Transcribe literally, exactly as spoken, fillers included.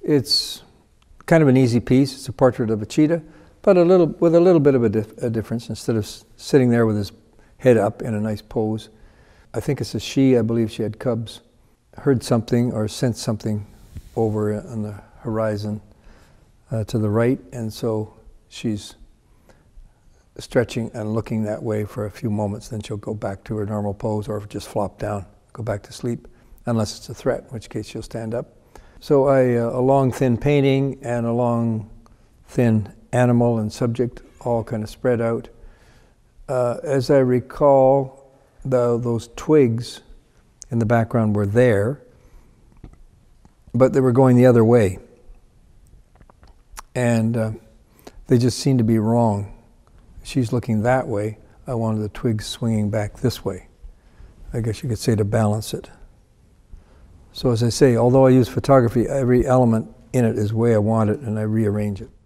it's kind of an easy piece. It's a portrait of a cheetah, but a little with a little bit of a, dif a difference. Instead of sitting there with his head up in a nice pose, I think it's a she. I believe she had cubs. Heard something or sensed something over on the horizon uh, to the right, and so she's stretching and looking that way for a few moments. Then she'll go back to her normal pose, or just flop down, go back to sleep, unless it's a threat, in which case she'll stand up. So I, uh, a long, thin painting and a long, thin animal and subject all kind of spread out. Uh, as I recall, the, those twigs in the background were there, but they were going the other way. And uh, they just seemed to be wrong. She's looking that way. I wanted the twigs swinging back this way. I guess you could say to balance it. So as I say, although I use photography, every element in it is the way I want it, and I rearrange it.